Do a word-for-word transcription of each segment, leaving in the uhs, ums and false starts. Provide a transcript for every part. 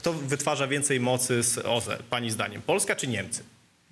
Kto wytwarza więcej mocy z O Z E, pani zdaniem? Polska czy Niemcy?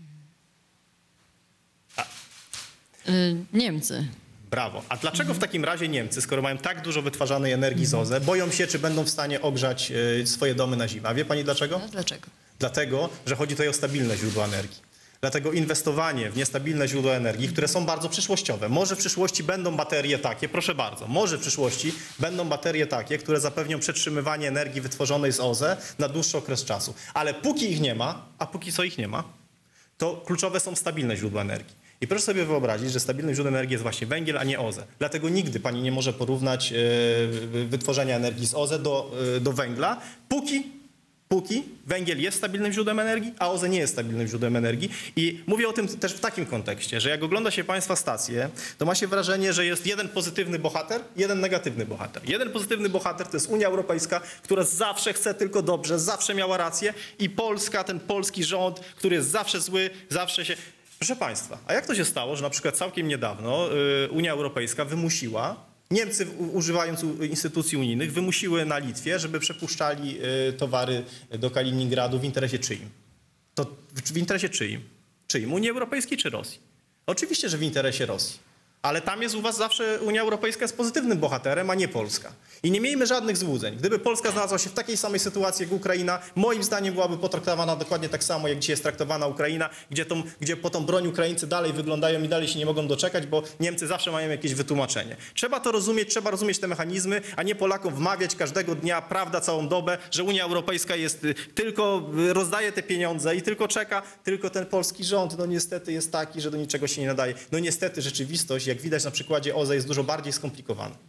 A. Y, Niemcy. Brawo. A dlaczego w takim razie Niemcy, skoro mają tak dużo wytwarzanej energii z O Z E, boją się, czy będą w stanie ogrzać y, swoje domy na zimę? A wie pani dlaczego? No, dlaczego? Dlatego, że chodzi tutaj o stabilne źródła energii. Dlatego inwestowanie w niestabilne źródła energii, które są bardzo przyszłościowe. Może w przyszłości będą baterie takie, proszę bardzo, może w przyszłości będą baterie takie, które zapewnią przetrzymywanie energii wytworzonej z O Z E na dłuższy okres czasu. Ale póki ich nie ma, a póki co ich nie ma, to kluczowe są stabilne źródła energii. I proszę sobie wyobrazić, że stabilnym źródłem energii jest właśnie węgiel, a nie O Z E. Dlatego nigdy pani nie może porównać yy, wytworzenia energii z O Z E do, yy, do węgla, póki Póki węgiel jest stabilnym źródłem energii, a O Z E nie jest stabilnym źródłem energii. I mówię o tym też w takim kontekście, że jak ogląda się państwa stacje, to ma się wrażenie, że jest jeden pozytywny bohater, jeden negatywny bohater. Jeden pozytywny bohater to jest Unia Europejska, która zawsze chce tylko dobrze, zawsze miała rację, i Polska, ten polski rząd, który jest zawsze zły, zawsze się... Proszę państwa, a jak to się stało, że na przykład całkiem niedawno y, Unia Europejska wymusiła, Niemcy, używając instytucji unijnych, wymusiły na Litwie, żeby przepuszczali towary do Kaliningradu w interesie czyim? To w interesie czyim? Czyim? Unii Europejskiej czy Rosji? Oczywiście, że w interesie Rosji. Ale tam jest u was zawsze Unia Europejska jest pozytywnym bohaterem, a nie Polska. I nie miejmy żadnych złudzeń. Gdyby Polska znalazła się w takiej samej sytuacji jak Ukraina, moim zdaniem byłaby potraktowana dokładnie tak samo, jak dzisiaj jest traktowana Ukraina, gdzie, tą, gdzie po tą broń Ukraińcy dalej wyglądają i dalej się nie mogą doczekać, bo Niemcy zawsze mają jakieś wytłumaczenie. Trzeba to rozumieć, trzeba rozumieć te mechanizmy, a nie Polakom wmawiać każdego dnia, prawda, całą dobę, że Unia Europejska jest tylko, rozdaje te pieniądze i tylko czeka, tylko ten polski rząd, no niestety jest taki, że do niczego się nie nadaje. No niestety rzeczywistość, jak widać na przykładzie O Z E, jest dużo bardziej skomplikowana.